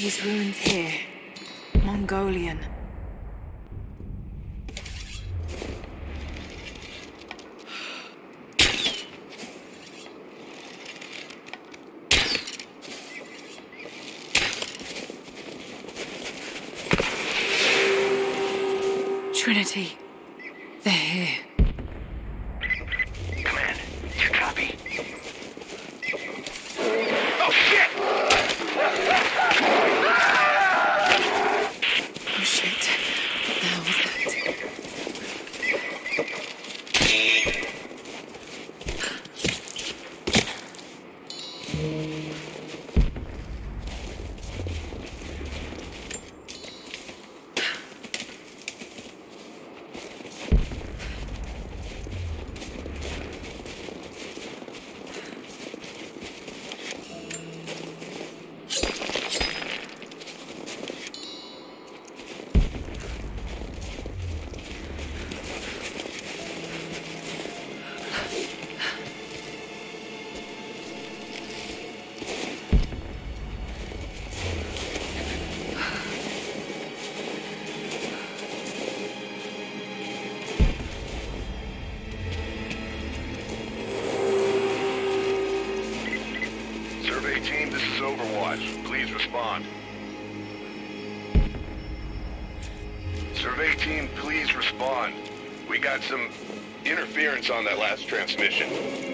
These ruins here. Mongolian. Trinity. They're here. Command, do you copy? Oh shit! Oh shit. What the hell was that? Team, this is Overwatch. Please respond. Survey team, please respond. We got some interference on that last transmission.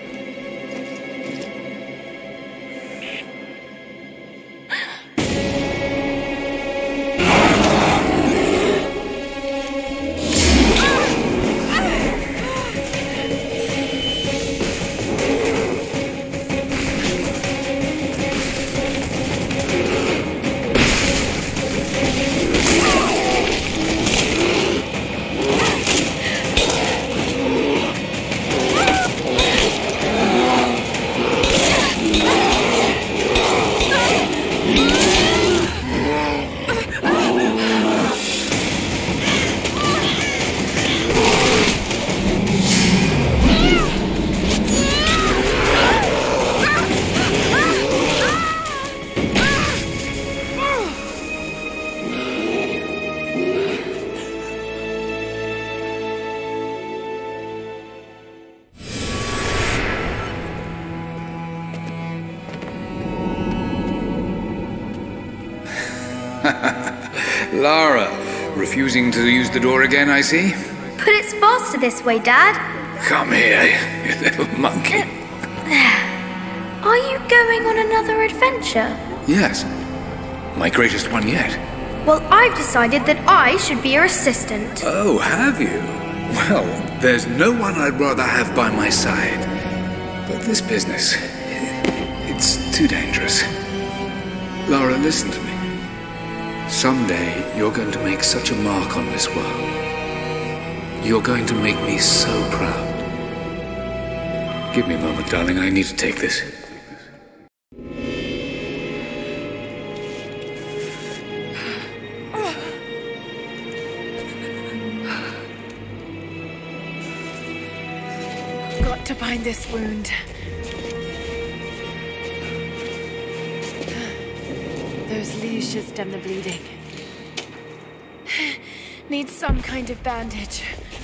Lara, refusing to use the door again, I see? But it's faster this way, Dad. Come here, you little monkey. Are you going on another adventure? Yes. My greatest one yet. Well, I've decided that I should be your assistant. Oh, have you? Well, there's no one I'd rather have by my side. But this business, it's too dangerous. Lara, listen to me. Someday, you're going to make such a mark on this world. You're going to make me so proud. Give me a moment, darling. I need to take this. Got to bind this wound. Those leaves should stem the bleeding. Need some kind of bandage.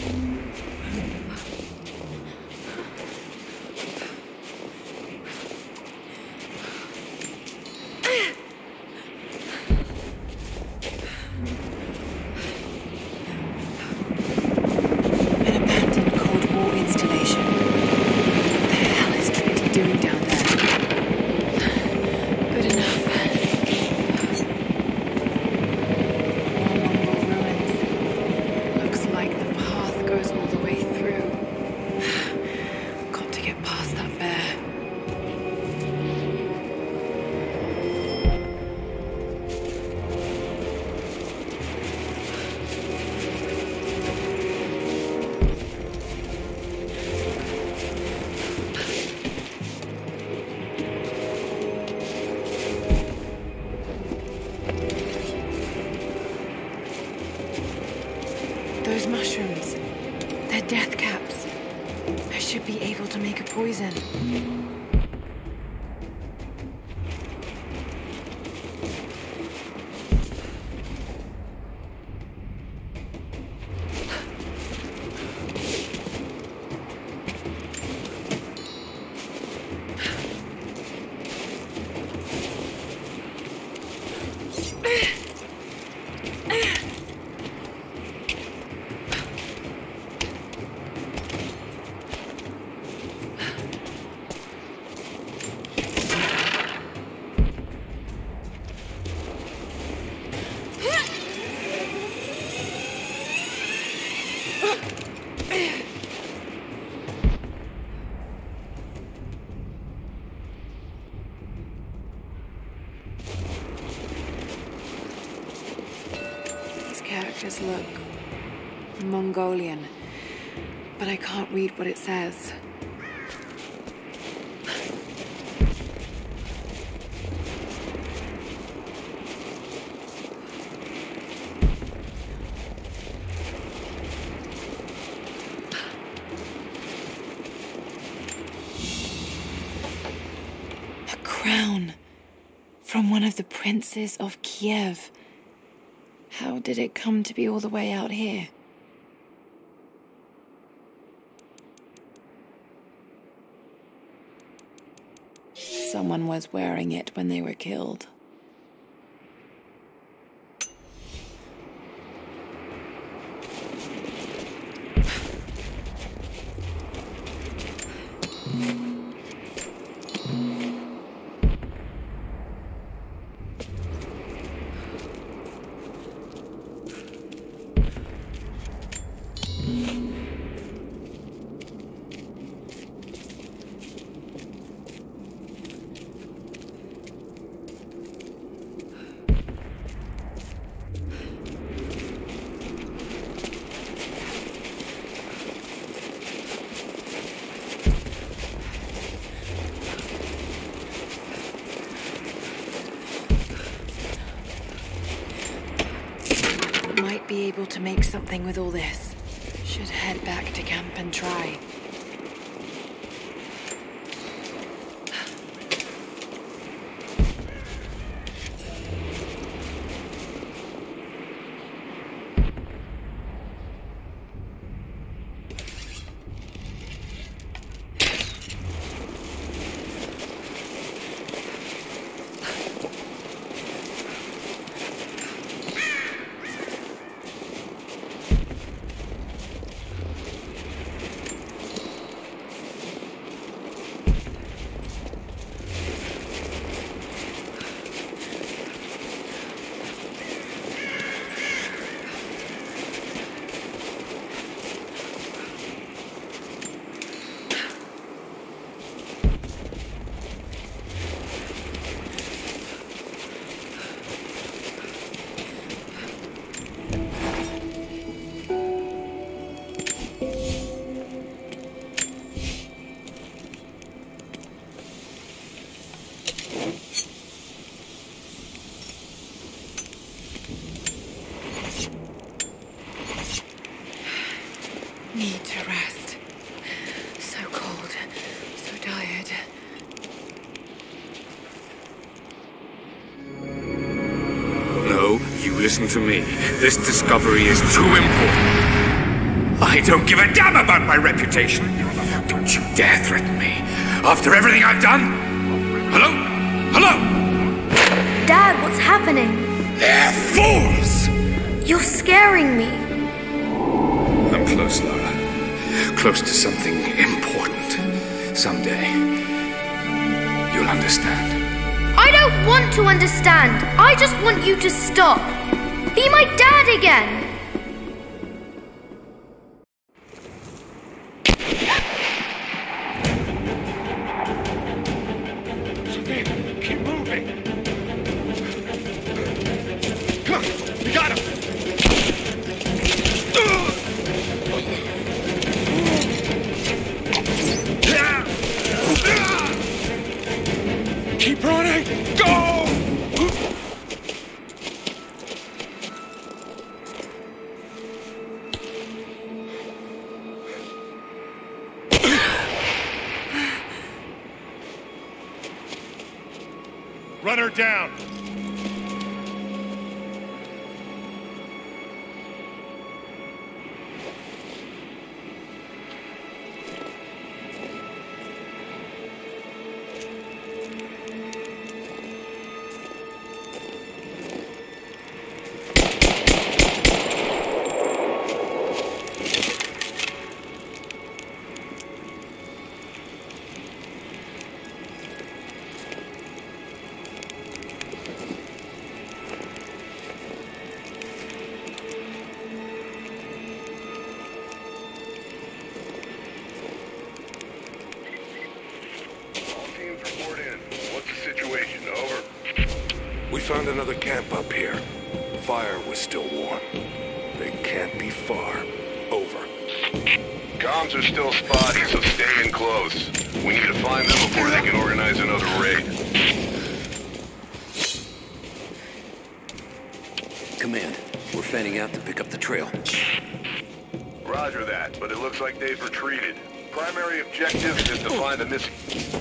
An abandoned Cold War installation. What the hell is Trinity doing down there? Good enough. Goes all the way through. Got to get past that bear. Those mushrooms. They're death caps. I should be able to make a poison. These characters look Mongolian, but I can't read what it says. Crown from one of the princes of Kiev. How did it come to be all the way out here? Someone was wearing it when they were killed. Be able to make something with all this. Should head back to camp and try. Need to rest. So cold, so tired. No, you listen to me. This discovery is too important. I don't give a damn about my reputation. Don't you dare threaten me. After everything I've done? Hello? Hello? Dad, what's happening? They're fools! You're scaring me. I'm close, Lara. Close to something important. Someday, you'll understand. I don't want to understand. I just want you to stop. Be my dad again. Keep moving. Come on, we got him. Keep running! Go! Run her down! found another camp up here. Fire was still warm. They can't be far. Over. Comms are still spotty, so stay in close. We need to find them before they can organize another raid. Command, we're fanning out to pick up the trail. Roger that, but it looks like they've retreated. Primary objective is to find the missing...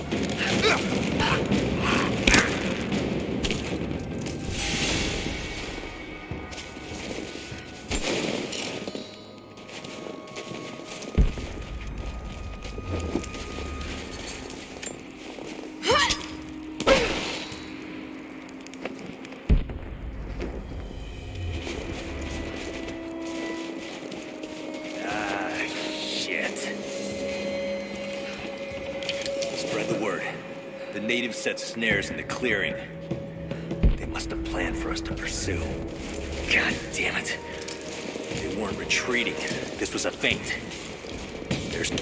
Set snares in the clearing. They must have planned for us to pursue. God damn it. They weren't retreating. This was a feint. There's...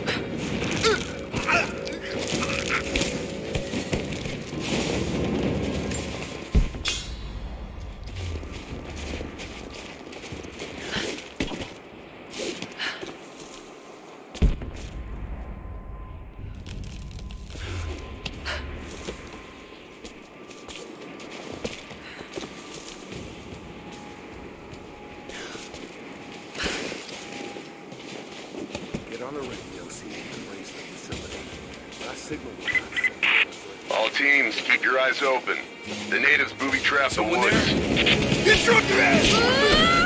All teams, keep your eyes open. The natives booby-trapped the woods. You struck your ass!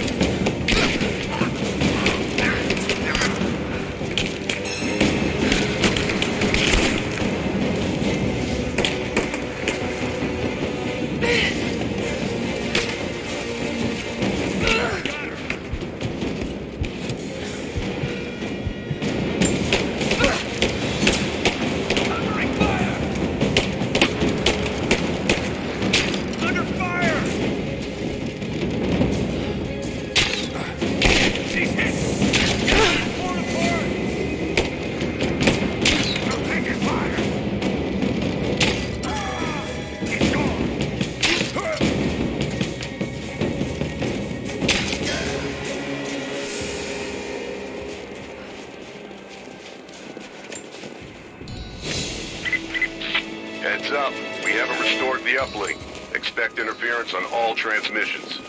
Heads up, we haven't restored the uplink. Expect interference on all transmissions.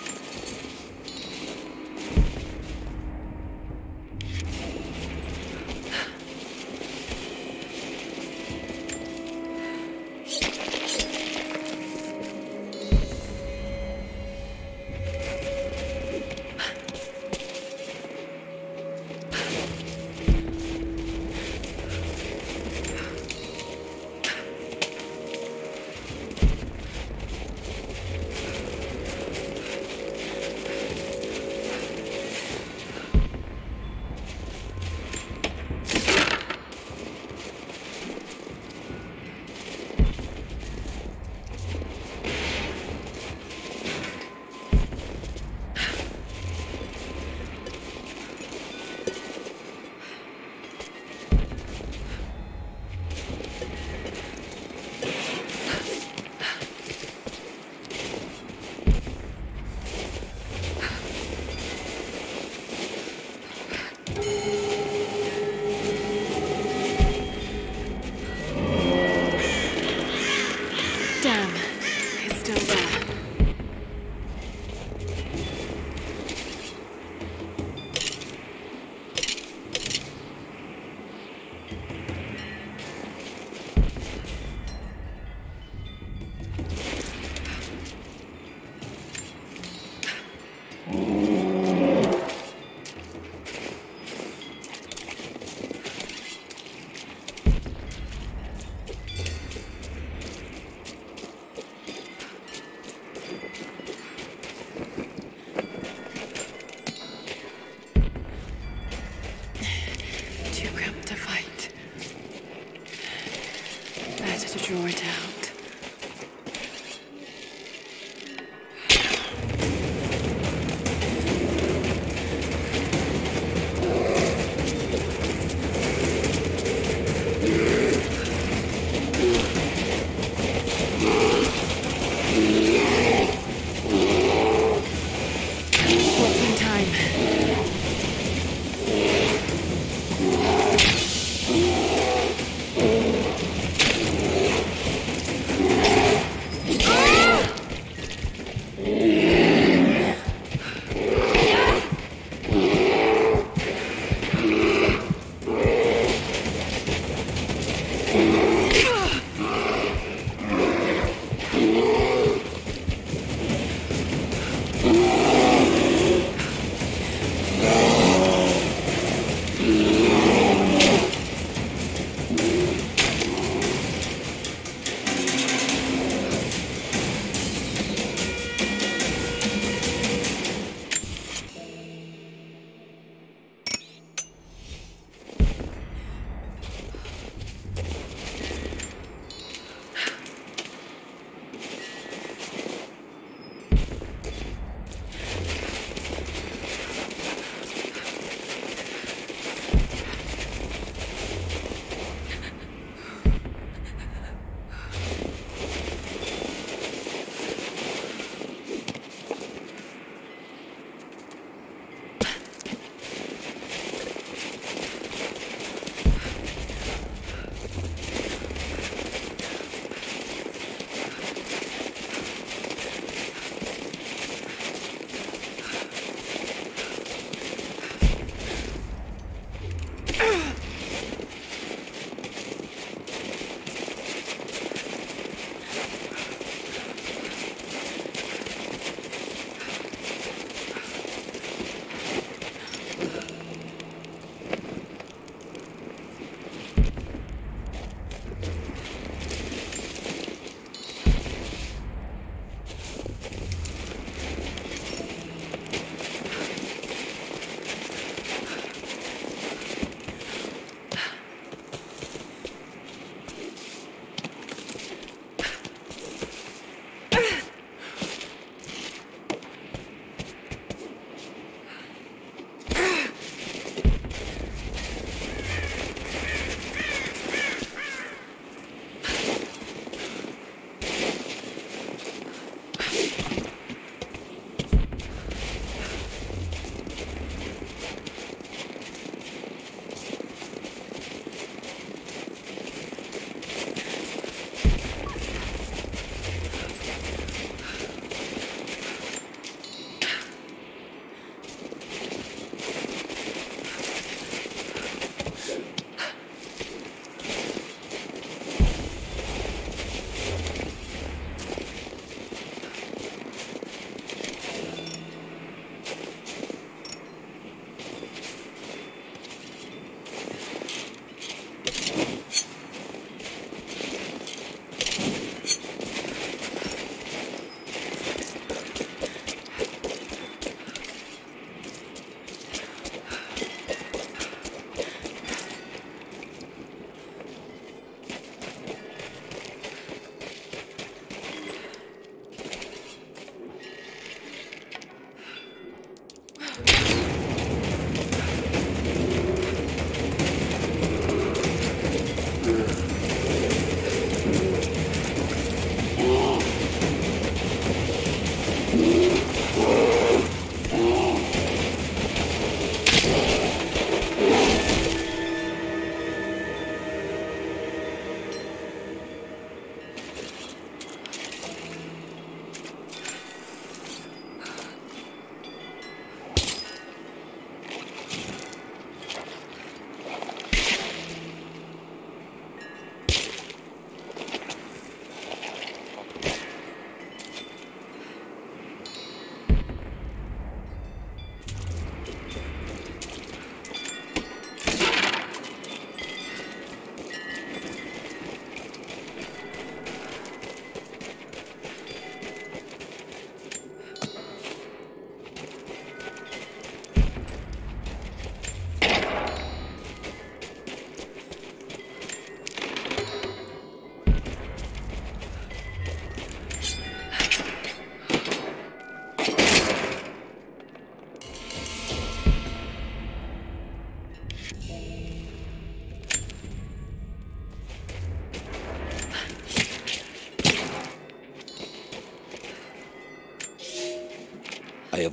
Draw it out.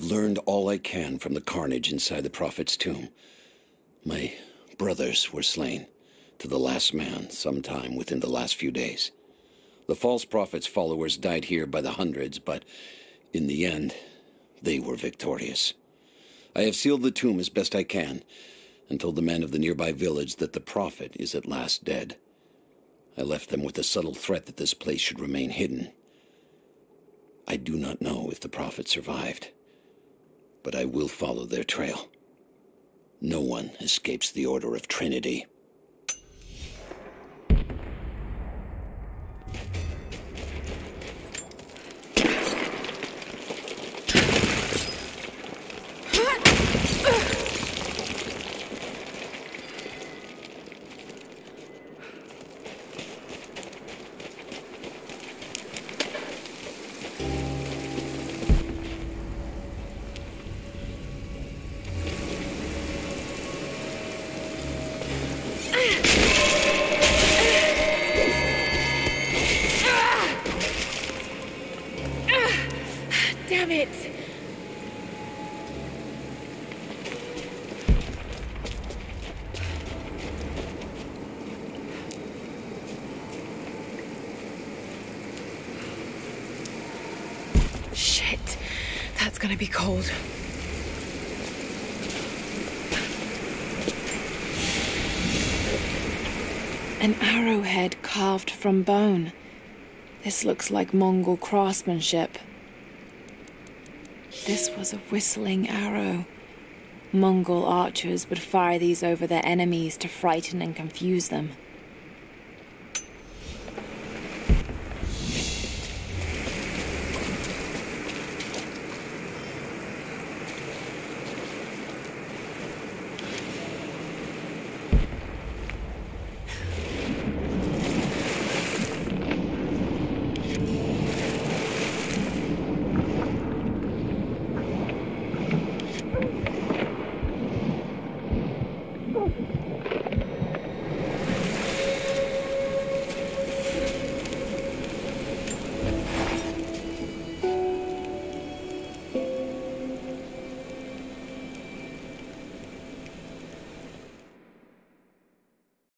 learned all I can from the carnage inside the Prophet's tomb. My brothers were slain, to the last man, sometime within the last few days. The false Prophet's followers died here by the hundreds, but in the end, they were victorious. I have sealed the tomb as best I can, and told the men of the nearby village that the Prophet is at last dead. I left them with the subtle threat that this place should remain hidden. I do not know if the Prophet survived, but I will follow their trail. No one escapes the Order of Trinity. Damn it! Shit, that's gonna be cold. An arrowhead carved from bone. This looks like Mongol craftsmanship. This was a whistling arrow. Mongol archers would fire these over their enemies to frighten and confuse them.